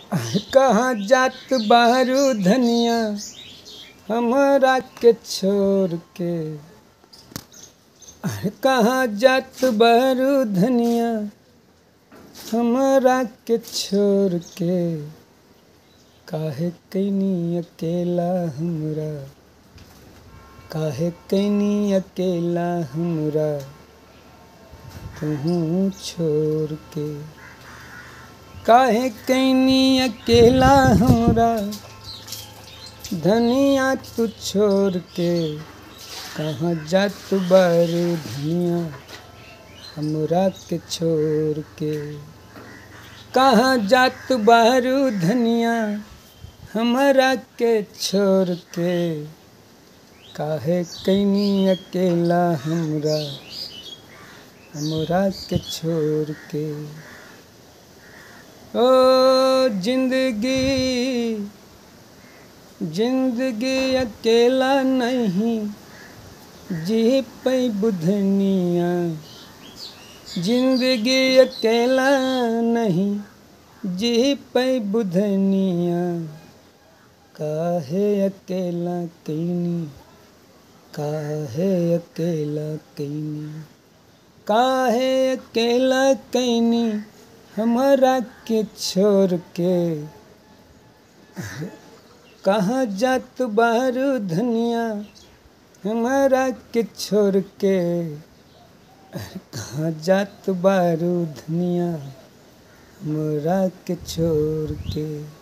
कहाँ जात बारू धनिया हमरा के छोड़ के। कहाँ जात बारू धनिया हमरा के छोड़ के। काहे कैनी अकेला हमरा, काहे कैनी अकेला हमरा तू छोड़ के। काहे कैनी अकेला हमरा धनिया तू छोड़ के। कहाँ जात बारू धनिया हमरा के छोड़ के। कहाँ जात बारू धनिया हमरा के छोड़ के। काहे कैनी अकेला हमरा के छोड़ के। ओ जिंदगी जिंदगी अकेला नहीं जी पैबू धनिया। जिंदगी अकेला नहीं जी पैबू धनिया। काहे अकेला कैनी, काहे अकेला कैनी, काहे अकेला कैनी हमरा के छोड़ के। कहाँ जात बारू धनिया हमरा के छोड़ के। कहाँ जात बारू धनिया हमरा के छोड़ के।